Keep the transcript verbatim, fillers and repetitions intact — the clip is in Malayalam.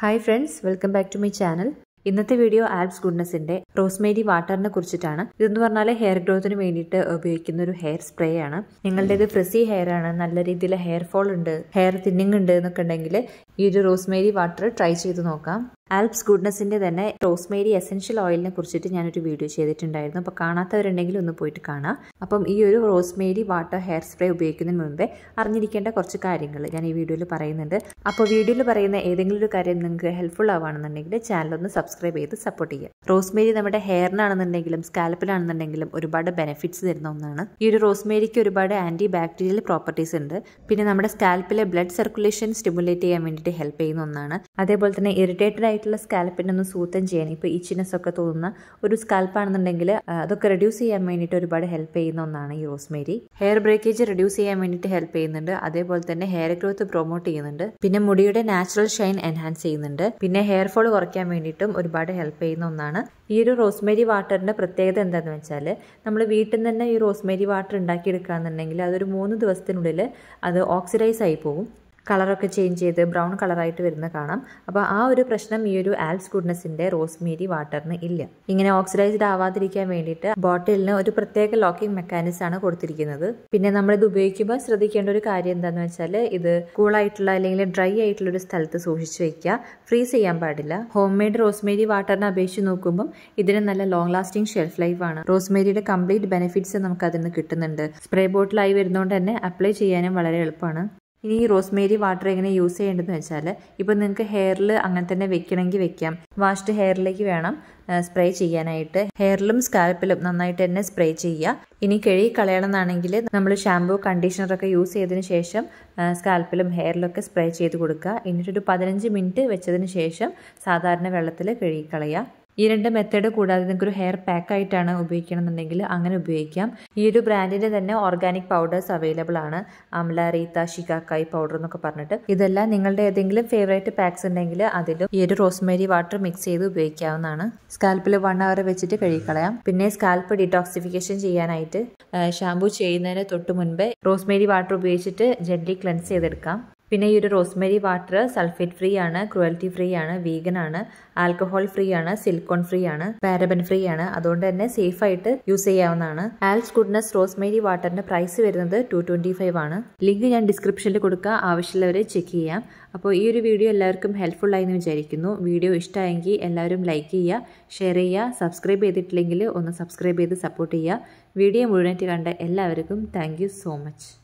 Hi friends, welcome back to my channel. ഇന്നത്തെ വീഡിയോ ആൽപ്സ് ഗുഡ്നസിന്റെ റോസ്മേരി വാട്ടറിനെ കുറിച്ചിട്ടാണ്. ഇതെന്ന് പറഞ്ഞാൽ ഹെയർ ഗ്രോത്തിന് വേണ്ടിയിട്ട് ഉപയോഗിക്കുന്ന ഒരു ഹെയർ സ്പ്രേ ആണ്. നിങ്ങളുടെ ഇത് ഫ്രിസി ഹെയർ ആണ്, നല്ല രീതിയിൽ ഹെയർ ഫോൾ ഉണ്ട്, ഹെയർ തിന്നിങ് ഉണ്ട് എന്നൊക്കെ ഉണ്ടെങ്കിൽ ഈ ഒരു റോസ്മേരി വാട്ടർ ട്രൈ ചെയ്ത് നോക്കാം. ആൽപ്സ് ഗുഡ്നസിന്റെ തന്നെ റോസ്മേരി എസെൻഷ്യൽ ഓയിലിനെ കുറിച്ചിട്ട് ഞാനൊരു വീഡിയോ ചെയ്തിട്ടുണ്ടായിരുന്നു. അപ്പോൾ കാണാത്തവരുണ്ടെങ്കിൽ ഒന്ന് പോയിട്ട് കാണാം. അപ്പം ഈ ഒരു റോസ്മേരി വാട്ടർ ഹെയർ സ്പ്രേ ഉപയോഗിക്കുന്നതിന് മുമ്പേ അറിഞ്ഞിരിക്കേണ്ട കുറച്ച് കാര്യങ്ങൾ ഞാൻ ഈ വീഡിയോയിൽ പറയുന്നുണ്ട്. അപ്പോൾ വീഡിയോയിൽ പറയുന്ന ഏതെങ്കിലും ഒരു കാര്യം നിങ്ങൾക്ക് ഹെൽപ്ഫുൾ ആവുകയാണെന്നുണ്ടെങ്കിൽ ചാനൽ ഒന്ന് സബ്സ്ക്രൈബ് ചെയ്ത് സപ്പോർട്ട് ചെയ്യുക. റോസ്മേരി നമ്മുടെ ഹെയറിനാണെന്നുണ്ടെങ്കിലും സ്കാൽപ്പിലാണെന്നുണ്ടെങ്കിലും ഒരുപാട് ബെനിഫിറ്റ്സ് തരുന്ന ഒന്നാണ്. ഈ ഒരു റോസ്മേരിക്ക് ഒരുപാട് ആന്റി ബാക്ടീരിയൽ പ്രോപ്പർട്ടീസ് ഉണ്ട്. പിന്നെ നമ്മുടെ സ്കാൽപ്പിലെ ബ്ലഡ് സർക്കുലേഷൻ സ്റ്റിമുലേറ്റ് ചെയ്യാൻ വേണ്ടിയിട്ട് ഹെൽപ്പ് ചെയ്യുന്ന ഒന്നാണ്. അതേപോലെ തന്നെ ഇറിറ്റേറ്റഡ് ആയിട്ടുള്ള സ്കാൽപ്പിനെ ഒന്ന് സൂത്തം ചെയ്യാൻ, ഇപ്പോൾ ഇച്ചിനെസ് ഒക്കെ തോന്നുന്ന ഒരു സ്കാൽപ്പാണെന്നുണ്ടെങ്കിൽ അതൊക്കെ റെഡ്യൂസ് ചെയ്യാൻ വേണ്ടിയിട്ട് ഒരുപാട് ഹെൽപ്പ് ചെയ്യുന്ന ഒന്നാണ് ഈ റോസ്മേരി. ഹെയർ ബ്രേക്കേജ് റെഡ്യൂസ് ചെയ്യാൻ വേണ്ടിയിട്ട് ഹെൽപ്പ് ചെയ്യുന്നുണ്ട്. അതേപോലെ തന്നെ ഹെയർ ഗ്രോത്ത് പ്രൊമോട്ട് ചെയ്യുന്നുണ്ട്. പിന്നെ മുടിയുടെ നാച്ചുറൽ ഷൈൻ എൻഹാൻസ് ചെയ്യുന്നുണ്ട്. പിന്നെ ഹെയർ ഫോൾ കുറയ്ക്കാൻ വേണ്ടിയിട്ടും ഒരുപാട് ഹെൽപ്പ് ചെയ്യുന്ന ഒന്നാണ്. ഈ ഒരു റോസ്മേരി വാട്ടറിന്റെ പ്രത്യേകത എന്താണെന്ന് വെച്ചാൽ, നമ്മൾ വീട്ടിൽ നിന്ന് തന്നെ ഈ റോസ്മേരി വാട്ടർ ഉണ്ടാക്കിയെടുക്കുകയാണെന്നുണ്ടെങ്കിൽ അതൊരു മൂന്ന് ദിവസത്തിനുള്ളിൽ അത് ഓക്സിഡൈസ് ആയി പോകും. കളറൊക്കെ ചേഞ്ച് ചെയ്ത് ബ്രൗൺ കളറായിട്ട് വരുന്ന കാണാം. അപ്പോൾ ആ ഒരു പ്രശ്നം ഈ ഒരു ആൽപ്സ് ഗുഡ്നസിന്റെ റോസ്മേരി വാട്ടറിന് ഇല്ല. ഇങ്ങനെ ഓക്സിഡൈസ്ഡ് ആവാതിരിക്കാൻ വേണ്ടിയിട്ട് ബോട്ടിലിന് ഒരു പ്രത്യേക ലോക്കിംഗ് മെക്കാനിസം ആണ് കൊടുത്തിരിക്കുന്നത്. പിന്നെ നമ്മളിത് ഉപയോഗിക്കുമ്പോൾ ശ്രദ്ധിക്കേണ്ട ഒരു കാര്യം എന്താണെന്ന് വെച്ചാൽ, ഇത് കൂളായിട്ടുള്ള അല്ലെങ്കിൽ ഡ്രൈ ആയിട്ടുള്ള ഒരു സ്ഥലത്ത് സൂക്ഷിച്ച് വെക്കുക. ഫ്രീസ് ചെയ്യാൻ പാടില്ല. ഹോം മെയ്ഡ് റോസ്മേരി വാട്ടറിനെ അപേക്ഷിച്ച് നോക്കുമ്പോൾ ഇതിന് നല്ല ലോങ് ലാസ്റ്റിംഗ് ഷെൽഫ് ലൈഫ് ആണ്. റോസ്മേരിയുടെ കംപ്ലീറ്റ് ബെനിഫിറ്റ്സ് നമുക്ക് അതിൽ നിന്ന് കിട്ടുന്നുണ്ട്. സ്പ്രേ ബോട്ടിലായി വരുന്നതുകൊണ്ട് തന്നെ അപ്ലൈ ചെയ്യാനും വളരെ എളുപ്പമാണ്. ഇനി ഈ റോസ്മേരി വാട്ടർ എങ്ങനെ യൂസ് ചെയ്യേണ്ടതെന്ന് വെച്ചാൽ, ഇപ്പോൾ നിങ്ങൾക്ക് ഹെയറിൽ അങ്ങനെ തന്നെ വെക്കണമെങ്കിൽ വെക്കാം. വാഷ്ഡ് ഹെയറിലേക്ക് വേണം സ്പ്രേ ചെയ്യാനായിട്ട്. ഹെയറിലും സ്കാൽപ്പിലും നന്നായിട്ട് തന്നെ സ്പ്രേ ചെയ്യുക. ഇനി കഴുകി കളയണമെന്നാണെങ്കിൽ നമ്മൾ ഷാമ്പൂ കണ്ടീഷണറൊക്കെ യൂസ് ചെയ്തതിന് ശേഷം സ്കാൽപ്പിലും ഹെയറിലൊക്കെ സ്പ്രേ ചെയ്ത് കൊടുക്കുക. എന്നിട്ടൊരു പതിനഞ്ച് മിനിറ്റ് വെച്ചതിന് ശേഷം സാധാരണ വെള്ളത്തിൽ കഴുകി കളയുക. ഈ രണ്ട് മെത്തേഡ് കൂടാതെ നിങ്ങൾക്ക് ഒരു ഹെയർ പാക്ക് ആയിട്ടാണ് ഉപയോഗിക്കണമെന്നുണ്ടെങ്കിൽ അങ്ങനെ ഉപയോഗിക്കാം. ഈ ഒരു ബ്രാൻഡിന്റെ തന്നെ ഓർഗാനിക് പൗഡേഴ്സ് അവൈലബിൾ ആണ്. അംല, റീത്ത, ഷിക്കാക്കായ് പൗഡർ എന്നൊക്കെ പറഞ്ഞിട്ട്. ഇതെല്ലാം നിങ്ങളുടെ ഏതെങ്കിലും ഫേവറേറ്റ് പാക്സ് ഉണ്ടെങ്കിൽ അതിലും ഈ ഒരു റോസ്മേരി വാട്ടർ മിക്സ് ചെയ്ത് ഉപയോഗിക്കാവുന്നതാണ്. സ്കാൽപ്പിൽ വൺ അവർ വെച്ചിട്ട് കഴുകിക്കളയാം. പിന്നെ സ്കാൽപ്പ് ഡിറ്റോക്സിഫിക്കേഷൻ ചെയ്യാനായിട്ട് ഷാമ്പൂ ചെയ്യുന്നതിന് തൊട്ട് മുൻപേ റോസ്മേരി വാട്ടർ ഉപയോഗിച്ചിട്ട് ജെന്റ്ലി ക്ലെൻസ് ചെയ്തെടുക്കാം. പിന്നെ ഈ ഒരു റോസ്മേരി വാട്ടർ സൾഫേറ്റ് ഫ്രീ ആണ്, ക്രുവൽറ്റി ഫ്രീ ആണ്, വീഗൻ ആണ്, ആൽക്കഹോൾ ഫ്രീ ആണ്, സിലിക്കോൺ ഫ്രീ ആണ്, പാരബൻ ഫ്രീ ആണ്. അതുകൊണ്ട് തന്നെ സേഫ് ആയിട്ട് യൂസ് ചെയ്യാവുന്നതാണ്. ആൽപ്സ് ഗുഡ്നസ് റോസ്മേരി വാട്ടറിന്റെ പ്രൈസ് വരുന്നത് ടു ട്വന്റി ഫൈവ് ആണ്. ലിങ്ക് ഞാൻ ഡിസ്ക്രിപ്ഷനിൽ കൊടുക്കുക, ആവശ്യമുള്ളവരെ ചെക്ക് ചെയ്യാം. അപ്പോൾ ഈ ഒരു വീഡിയോ എല്ലാവർക്കും ഹെൽപ്ഫുൾ ആയി എന്ന് വിചാരിക്കുന്നു. വീഡിയോ ഇഷ്ടമായെങ്കിൽ എല്ലാവരും ലൈക്ക് ചെയ്യുക, ഷെയർ ചെയ്യുക. സബ്സ്ക്രൈബ് ചെയ്തിട്ടില്ലെങ്കിൽ ഒന്ന് സബ്സ്ക്രൈബ് ചെയ്ത് സപ്പോർട്ട് ചെയ്യുക. വീഡിയോ മുഴുവനായിട്ട് കണ്ട എല്ലാവർക്കും താങ്ക് യു സോ മച്ച്.